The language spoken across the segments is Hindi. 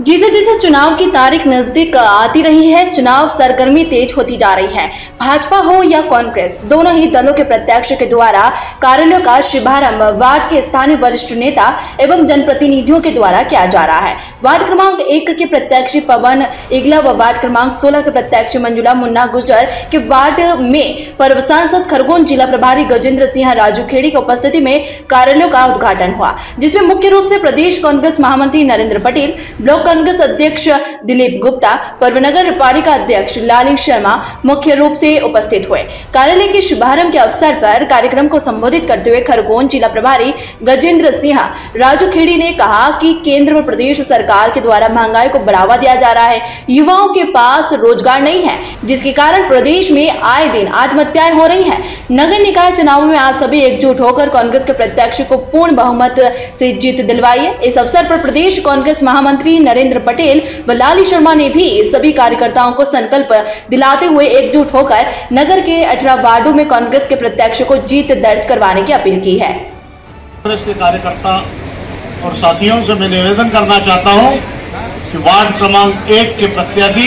जैसे जैसे चुनाव की तारीख नजदीक आती रही है, चुनाव सरगर्मी तेज होती जा रही है। भाजपा हो या कांग्रेस, दोनों ही दलों के प्रत्याशियों के द्वारा कार्यालयों का शुभारंभ वार्ड के स्थानीय वरिष्ठ नेता एवं जनप्रतिनिधियों के द्वारा किया जा रहा है। वार्ड क्रमांक 1 के प्रत्याशी पवन इगला व वार्ड क्रमांक 16 के प्रत्याशी मंजुला मुन्ना गुर्जर के वार्ड में पूर्व सांसद खरगोन जिला प्रभारी गजेंद्र सिंह राजूखेड़ी की उपस्थिति में कार्यालयों का उद्घाटन हुआ, जिसमें मुख्य रूप से प्रदेश कांग्रेस महामंत्री नरेंद्र पटेल, ब्लॉक कांग्रेस अध्यक्ष दिलीप गुप्ता, पूर्व नगर पालिका अध्यक्ष लालिंग शर्मा मुख्य रूप से उपस्थित हुए। कार्यालय के शुभारंभ के अवसर पर कार्यक्रम को संबोधित करते हुए खरगोन जिला प्रभारी गजेंद्र सिंह राजूखेड़ी ने कहा कि केंद्र व प्रदेश सरकार के द्वारा महंगाई को बढ़ावा दिया जा रहा है। युवाओं के पास रोजगार नहीं है, जिसके कारण प्रदेश में आए दिन आत्महत्याएं हो रही हैं। नगर निकाय चुनाव में आप सभी एकजुट होकर कांग्रेस के प्रत्याशी को पूर्ण बहुमत से जीत दिलवाइए। इस अवसर पर प्रदेश कांग्रेस महामंत्री नरेंद्र पटेल व लाली शर्मा ने भी सभी कार्यकर्ताओं को संकल्प दिलाते हुए एकजुट होकर नगर के 18 वार्डों में कांग्रेस के प्रत्याशी को जीत दर्ज करवाने की अपील की है। कांग्रेस के कार्यकर्ता और साथियों से मैं निवेदन करना चाहता हूं कि वार्ड क्रमांक 1 के प्रत्याशी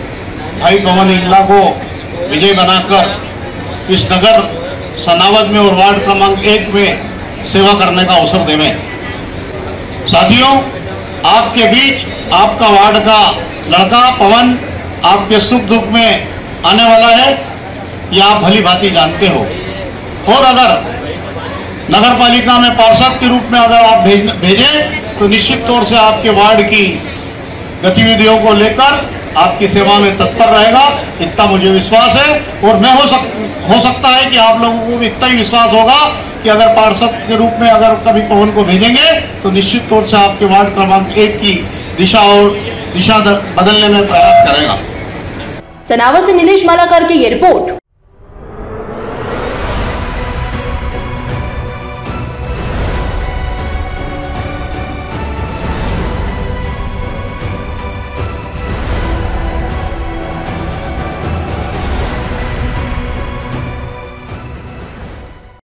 भाई पवन इगला को विजय बनाकर इस नगर सनावद में और वार्ड क्रमांक 1 में सेवा करने का अवसर देवें। साथियों, आपके बीच आपका वार्ड का लड़का पवन आपके सुख दुख में आने वाला है, यह आप भली भांति जानते हो। और अगर नगर पालिका में पार्षद के रूप में अगर आप भेजें तो निश्चित तौर से आपके वार्ड की गतिविधियों को लेकर आपकी सेवा में तत्पर रहेगा, इतना मुझे विश्वास है। और मैं हो सकता है कि आप लोगों को भी इतना ही विश्वास होगा कि अगर पार्षद के रूप में अगर कभी पवन को भेजेंगे तो निश्चित तौर से आपके वार्ड क्रमांक 1 की दिशा बदलने में प्रयास करेगा। सनावद से नीलेश मालाकर की ये रिपोर्ट।